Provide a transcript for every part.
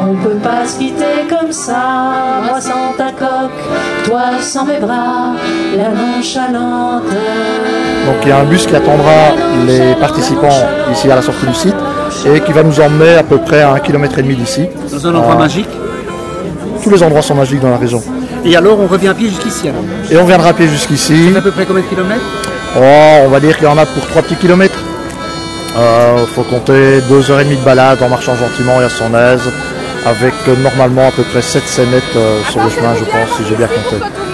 On peut pas se quitter comme ça, moi sans ta coque, toi sans mes bras, la nonchalante. Donc il y a un bus qui attendra les participants ici à la sortie du site et qui va nous emmener à peu près à 1,5 km d'ici. Dans un endroit magique? Tous les endroits sont magiques dans la région. Et alors on revient à pied jusqu'ici alors? Et on viendra à pied jusqu'ici. Ça fait à peu près combien de kilomètres? Oh, on va dire qu'il y en a pour 3 petits kilomètres. Faut compter 2h30 de balade en marchant gentiment et à son aise, avec normalement à peu près 7 scénettes sur le chemin, je pense, si j'ai bien compté.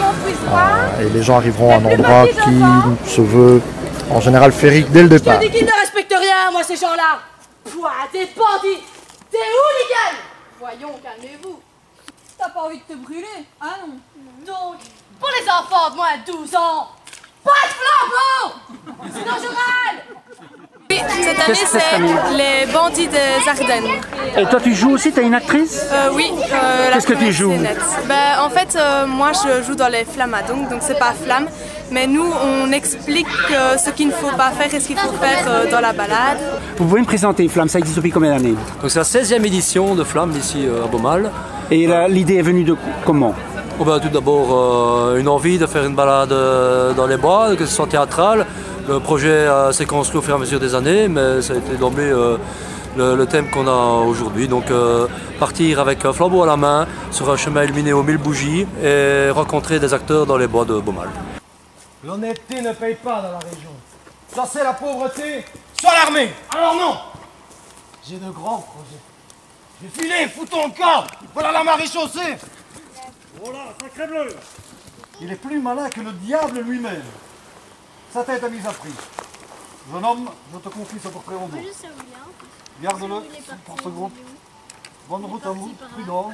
Et les gens arriveront à un endroit qui se veut en général féerique dès le départ. Je te dis qu'ils ne respectent rien, moi, ces gens-là. Pouah, des bandits, des hooligans. Voyons, calmez-vous. T'as pas envie de te brûler, hein non? Donc, pour les enfants de moins de 12 ans, pas de flambeau, sinon je râle. Oui, cette année c'est les bandits des Ardennes. Et toi tu joues aussi, tu es une actrice? Oui. Qu'est-ce que tu joues? En fait, moi je joue dans les Flammadongs, donc c'est pas flamme. Mais nous, on explique ce qu'il ne faut pas faire et ce qu'il faut faire dans la balade. Vous pouvez me présenter Flamme, ça existe depuis combien d'années? Donc c'est la 16e édition de Flamme ici à Beaumal. Et l'idée est venue de comment? Oh ben, tout d'abord une envie de faire une balade dans les bois, que ce soit théâtral. Le projet s'est construit au fur et à mesure des années, mais ça a été d'emblée le thème qu'on a aujourd'hui. Donc partir avec un flambeau à la main sur un chemin illuminé aux 1000 bougies et rencontrer des acteurs dans les bois de Beaumal. L'honnêteté ne paye pas dans la région. Soit c'est la pauvreté, soit l'armée. Alors non! J'ai de grands projets. Je vais filer, foutons le camp. Voilà la maréchaussée. Voilà, sacré bleu. Il est plus malin que le diable lui-même. Sa tête a mise à prix. Jeune homme, je te confie ce portrait en dos. Garde-le pour ce groupe. Bonne route à vous, prudence.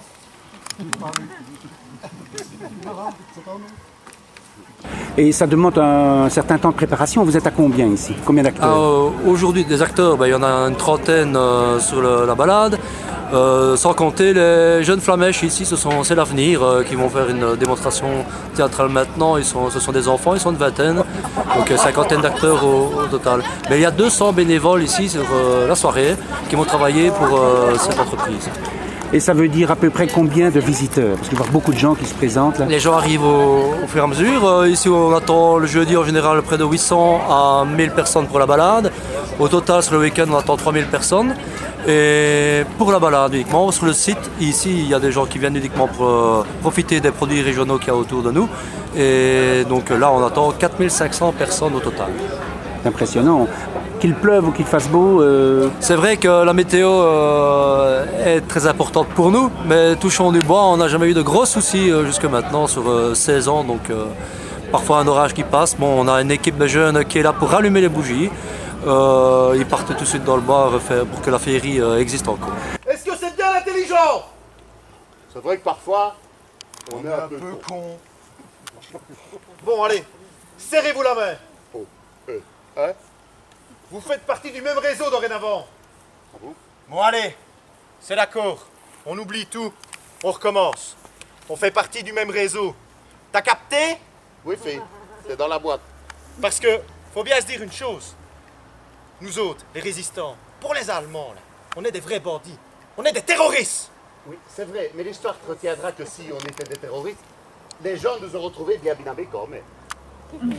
Et ça demande un certain temps de préparation. Vous êtes à combien ici? Combien d'acteurs? Aujourd'hui, des acteurs, il y en a une trentaine sur la balade. Sans compter les jeunes flamèches ici, c'est l'avenir qui vont faire une démonstration théâtrale maintenant. Ce sont des enfants, ils sont une vingtaine, donc cinquantaine d'acteurs au total. Mais il y a 200 bénévoles ici sur la soirée qui vont travailler pour cette entreprise. Et ça veut dire à peu près combien de visiteurs? Parce qu'il y a beaucoup de gens qui se présentent là. Les gens arrivent au fur et à mesure. Ici, on attend le jeudi en général près de 800 à 1000 personnes pour la balade. Au total, sur le week-end, on attend 3000 personnes. Et pour la balade uniquement, sur le site, ici, il y a des gens qui viennent uniquement pour profiter des produits régionaux qu'il y a autour de nous. Et donc là, on attend 4500 personnes au total. C'est impressionnant. Qu'il pleuve ou qu'il fasse beau. C'est vrai que la météo est très importante pour nous, mais touchons du bois, on n'a jamais eu de gros soucis jusque maintenant sur 16 ans. Donc parfois un orage qui passe. Bon, on a une équipe de jeunes qui est là pour rallumer les bougies. Ils partent tout de suite dans le bois pour que la féerie existe encore. Est-ce que c'est bien intelligent? C'est vrai que parfois, on est un peu con. Bon, allez, serrez-vous la main. Oh. Hein? Vous faites partie du même réseau dorénavant. Ah bon? Bon, allez, c'est d'accord. On oublie tout. On recommence. On fait partie du même réseau. T'as capté? Oui, c'est dans la boîte. Parce que, faut bien se dire une chose. Nous autres, les résistants, pour les Allemands, là, on est des vrais bandits. On est des terroristes. Oui, c'est vrai, mais l'histoire retiendra que si on était des terroristes, les gens nous ont retrouvés bien binamés quand même.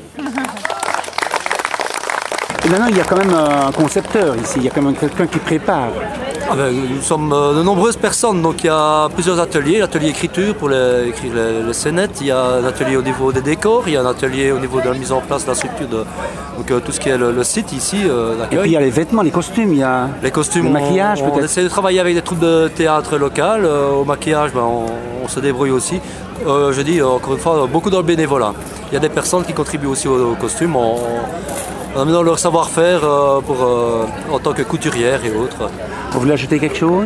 Et maintenant, il y a quand même un concepteur ici, il y a quand même quelqu'un qui prépare. Nous sommes de nombreuses personnes, donc il y a plusieurs ateliers. L'atelier écriture pour écrire les scénettes, il y a un atelier au niveau des décors, il y a un atelier au niveau de la mise en place de la structure de donc, tout ce qui est le site ici, d'accueil. Et puis il y a les vêtements, les costumes, il y a les costumes, le maquillage on peut-être. essaie de travailler avec des troupes de théâtre locales. Au maquillage, on se débrouille aussi. Je dis encore une fois, beaucoup dans le bénévolat. Il y a des personnes qui contribuent aussi aux costumes en amenant leur savoir-faire en tant que couturière et autres. Vous voulez ajouter quelque chose?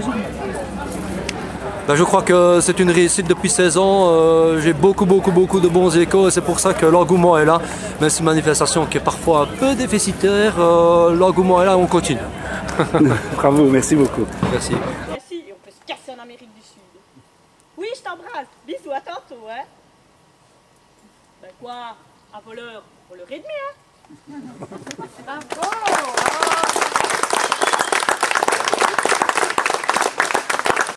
Je crois que c'est une réussite depuis 16 ans. J'ai beaucoup de bons échos et c'est pour ça que l'engouement est là. Même si c'est une manifestation qui est parfois un peu déficitaire, l'engouement est là, on continue. Bravo, merci beaucoup. Merci. Si, on peut se casser en Amérique du Sud. Oui, je t'embrasse. Bisous, à tantôt, hein. Ben quoi? Un voleur, on le réduit, hein. Bravo.